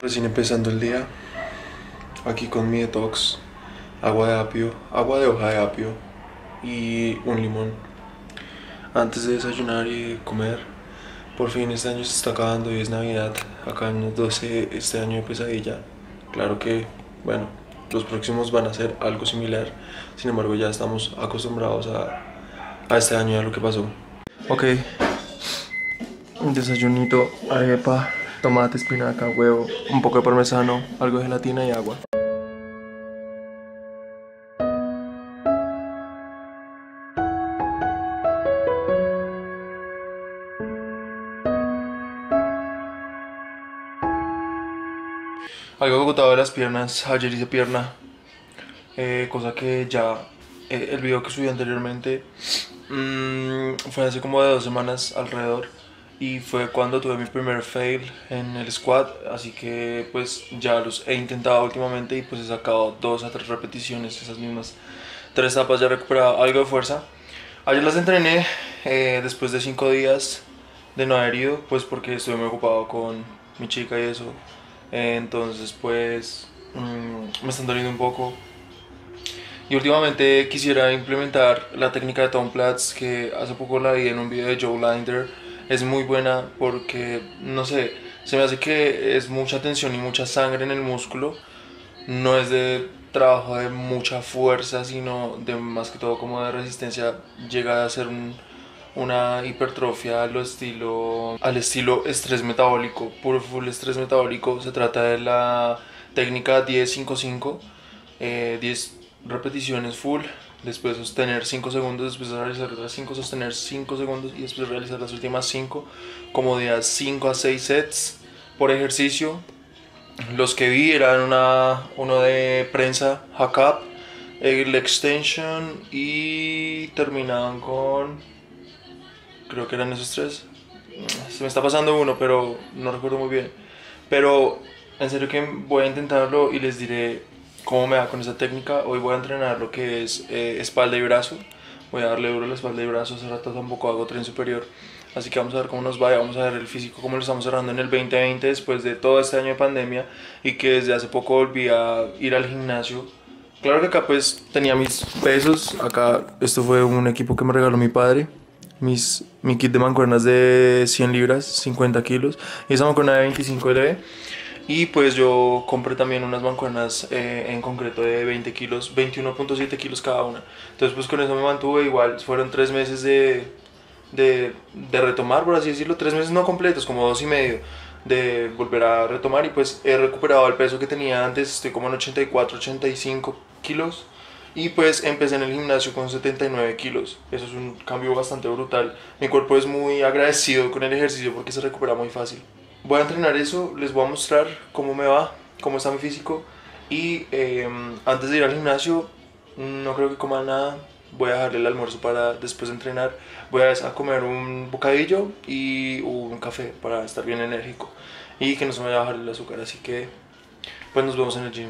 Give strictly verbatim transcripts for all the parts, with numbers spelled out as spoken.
Recién empezando el día, aquí con mi detox, agua de apio, agua de hoja de apio y un limón. Antes de desayunar y comer, por fin este año se está acabando y es Navidad. Acá en los doce, este año de pesadilla. Claro que, bueno, los próximos van a ser algo similar. Sin embargo, ya estamos acostumbrados a, a este año y a lo que pasó. Ok, un desayunito, arepa, tomate, espinaca, huevo, un poco de parmesano, algo de gelatina y agua. Algo agotado de las piernas, ayer hice pierna, eh, cosa que ya, eh, el video que subí anteriormente mmm, fue hace como de dos semanas alrededor. Y fue cuando tuve mi primer fail en el squat, así que pues ya los he intentado últimamente y pues he sacado dos a tres repeticiones, esas mismas tres etapas, ya he recuperado algo de fuerza. Ayer las entrené eh, después de cinco días de no haber ido, pues porque estuve muy ocupado con mi chica y eso, eh, entonces pues mmm, me están doliendo un poco. Y últimamente quisiera implementar la técnica de Tom Platz, que hace poco la vi en un video de Joe Linder. Es muy buena porque, no sé, se me hace que es mucha tensión y mucha sangre en el músculo. No es de trabajo de mucha fuerza, sino de más que todo como de resistencia. Llega a ser un, una hipertrofia al estilo, al estilo estrés metabólico, puro full estrés metabólico. Se trata de la técnica diez cinco cinco, eh, diez repeticiones full, después sostener cinco segundos, después realizar otras cinco, sostener cinco segundos y después realizar las últimas cinco, como de cinco a seis sets por ejercicio. Los que vi eran una, uno de prensa, hack up, el extension y terminaban con, creo que eran esos tres. Se me está pasando uno, pero no recuerdo muy bien. Pero en serio que voy a intentarlo y les diré cómo me va con esa técnica. Hoy voy a entrenar lo que es eh, espalda y brazo. Voy a darle duro a la espalda y brazo. Hace rato tampoco hago tren superior, así que vamos a ver cómo nos va y vamos a ver el físico cómo lo estamos cerrando en el veinte veinte, después de todo este año de pandemia y que desde hace poco volví a ir al gimnasio. Claro que acá pues tenía mis pesos. Acá esto fue un equipo que me regaló mi padre. Mis, mi kit de mancuernas de cien libras, cincuenta kilos, y esa mancuerna de veinticinco L B. Y pues yo compré también unas mancuernas eh, en concreto de veinte kilos, veintiuno punto siete kilos cada una. Entonces pues con eso me mantuve. Igual fueron tres meses de, de, de retomar, por así decirlo. Tres meses no completos, como dos y medio de volver a retomar. Y pues he recuperado el peso que tenía antes. Estoy como en ochenta y cuatro, ochenta y cinco kilos. Y pues empecé en el gimnasio con setenta y nueve kilos. Eso es un cambio bastante brutal. Mi cuerpo es muy agradecido con el ejercicio porque se recupera muy fácil. Voy a entrenar eso, les voy a mostrar cómo me va, cómo está mi físico. Y eh, antes de ir al gimnasio, no creo que coma nada. Voy a dejarle el almuerzo para después de entrenar. Voy a comer un bocadillo y un café para estar bien enérgico y que no se me vaya a bajar el azúcar. Así que pues nos vemos en el gym.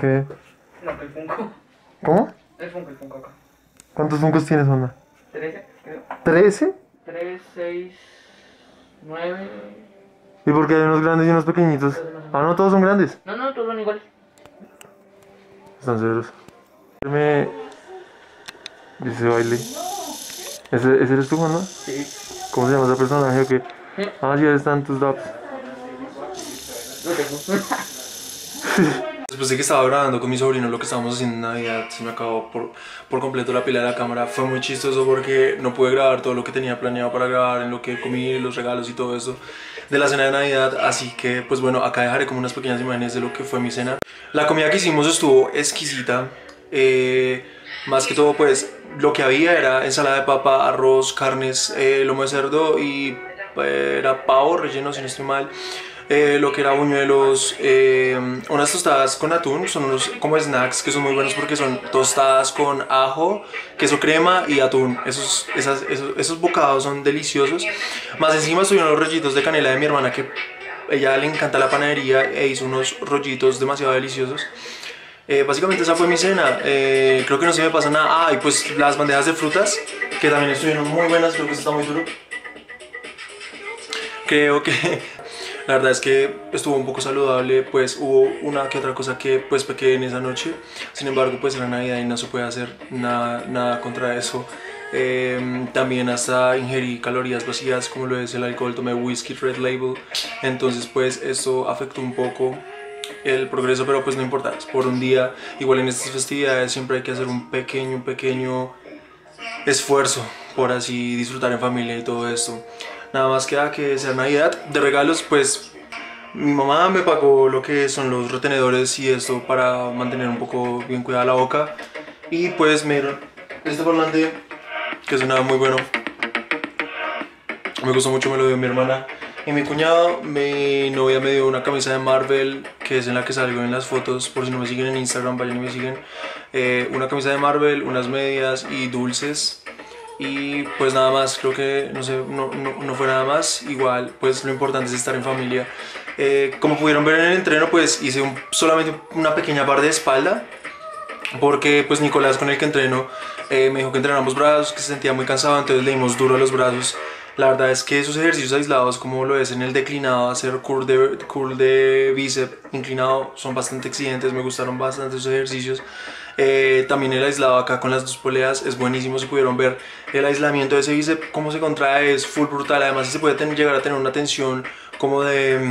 qué? No, que el Funko. ¿Cómo? El Funko, el Funko acá. ¿Cuántos Funkos tienes, onda? trece, creo. ¿trece? tres, seis, nueve... ¿Y por qué hay unos grandes y unos pequeñitos? Ah, no, todos son grandes. No, no, todos son iguales. Están severos. Me... Dice baile. ¿Ese, ¿Ese eres tú, Juan, no? Sí. ¿Cómo se llama ese personaje o qué? Sí. Ah, ya están tus daps. Lo tengo. Después de que estaba grabando con mi sobrino lo que estábamos haciendo en Navidad, se me acabó por, por completo la pila de la cámara. Fue muy chistoso porque no pude grabar todo lo que tenía planeado para grabar, en lo que comí, los regalos y todo eso de la cena de Navidad. Así que, pues bueno, acá dejaré como unas pequeñas imágenes de lo que fue mi cena. La comida que hicimos estuvo exquisita. Eh, más que todo, pues lo que había era ensalada de papa, arroz, carnes, eh, lomo de cerdo y eh, era pavo relleno, si no estoy mal. Eh, lo que era buñuelos, eh, unas tostadas con atún, son unos como snacks que son muy buenos porque son tostadas con ajo, queso crema y atún. Esos, esas, esos, esos bocados son deliciosos. Más encima estuvieron los rollitos de canela de mi hermana, que ella le encanta la panadería e hizo unos rollitos demasiado deliciosos. Eh, básicamente esa fue mi cena. Eh, creo que no se me pasa nada. Ah, y pues las bandejas de frutas, que también estuvieron muy buenas. Creo que eso está muy duro. Creo que la verdad es que estuvo un poco saludable. Pues hubo una que otra cosa que pues pequé en esa noche. Sin embargo, pues era Navidad y no se puede hacer nada, nada contra eso. Eh, también hasta ingerí calorías vacías, como lo es el alcohol. Tomé whisky Red Label. Entonces pues esto afectó un poco el progreso, pero pues no importa, es por un día. Igual en estas festividades siempre hay que hacer un pequeño, un pequeño esfuerzo por así disfrutar en familia y todo esto. Nada más queda que sea Navidad. De regalos, pues mi mamá me pagó lo que son los retenedores y esto para mantener un poco bien cuidada la boca. Y pues me dieron este parlante que suena muy bueno. Me gustó mucho, me lo dio mi hermana. Y mi cuñado, mi novia me dio una camisa de Marvel, que es en la que salgo en las fotos. Por si no me siguen en Instagram, vayan y me siguen. Eh, una camisa de Marvel, unas medias y dulces. Y pues nada más, creo que no sé, no, no, no fue nada más. Igual, pues lo importante es estar en familia. Eh, como pudieron ver en el entreno, pues hice un, solamente una pequeña barra de espalda. Porque pues Nicolás, con el que entreno, eh, me dijo que entrenamos brazos, que se sentía muy cansado. Entonces le dimos duro a los brazos. La verdad es que esos ejercicios aislados, como lo es en el declinado, hacer curl de, curl de bíceps inclinado, son bastante exigentes. Me gustaron bastante esos ejercicios. Eh, también el aislado acá con las dos poleas es buenísimo. Si pudieron ver el aislamiento de ese bíceps, cómo se contrae, es full brutal. Además, si se puede tener, llegar a tener una tensión como de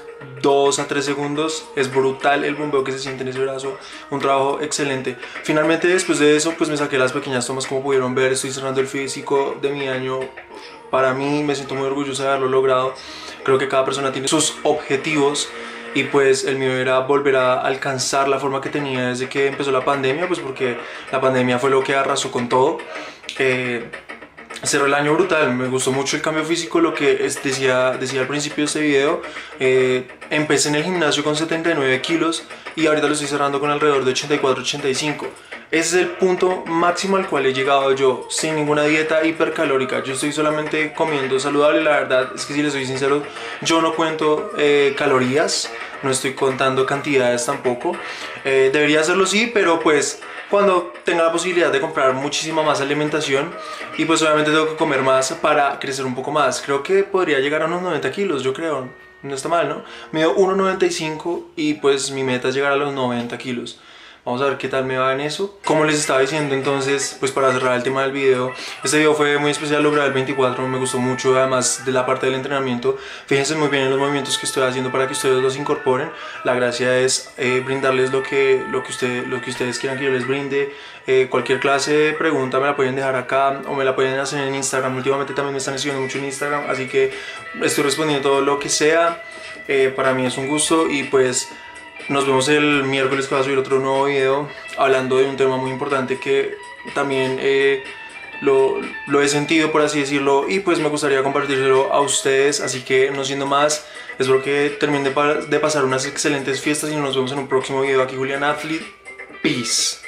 dos a tres segundos, es brutal el bombeo que se siente en ese brazo. Un trabajo excelente. Finalmente, después de eso, pues me saqué las pequeñas tomas. Como pudieron ver, estoy cerrando el físico de mi año. Para mí, me siento muy orgulloso de haberlo logrado. Creo que cada persona tiene sus objetivos y pues el mío era volver a alcanzar la forma que tenía desde que empezó la pandemia, pues porque la pandemia fue lo que arrasó con todo. Eh, cerró el año brutal, me gustó mucho el cambio físico, lo que es, decía, decía al principio de este video. Eh, empecé en el gimnasio con setenta y nueve kilos y ahorita lo estoy cerrando con alrededor de ochenta y cuatro, ochenta y cinco. Ese es el punto máximo al cual he llegado yo, sin ninguna dieta hipercalórica. Yo estoy solamente comiendo saludable. La verdad es que, si les soy sincero, yo no cuento eh, calorías, no estoy contando cantidades tampoco. Eh, debería hacerlo, sí, pero pues cuando tenga la posibilidad de comprar muchísima más alimentación, y pues obviamente tengo que comer más para crecer un poco más. Creo que podría llegar a unos noventa kilos, yo creo. No está mal, ¿no? Mido uno noventa y cinco y pues mi meta es llegar a los noventa kilos. Vamos a ver qué tal me va en eso. Como les estaba diciendo, entonces, pues para cerrar el tema del video, este video fue muy especial, lo grabé el veinticuatro, me gustó mucho, además de la parte del entrenamiento. Fíjense muy bien en los movimientos que estoy haciendo para que ustedes los incorporen. La gracia es eh, brindarles lo que, lo, que usted, lo que ustedes quieran que yo les brinde. Eh, cualquier clase de pregunta me la pueden dejar acá o me la pueden hacer en Instagram. Últimamente también me están escribiendo mucho en Instagram, así que estoy respondiendo todo lo que sea. Eh, para mí es un gusto y pues nos vemos el miércoles, que va a subir otro nuevo video hablando de un tema muy importante que también eh, lo, lo he sentido, por así decirlo, y pues me gustaría compartírselo a ustedes. Así que no siendo más, espero que terminen de, de pasar unas excelentes fiestas y nos vemos en un próximo video. Aquí Julián Athlete. Peace.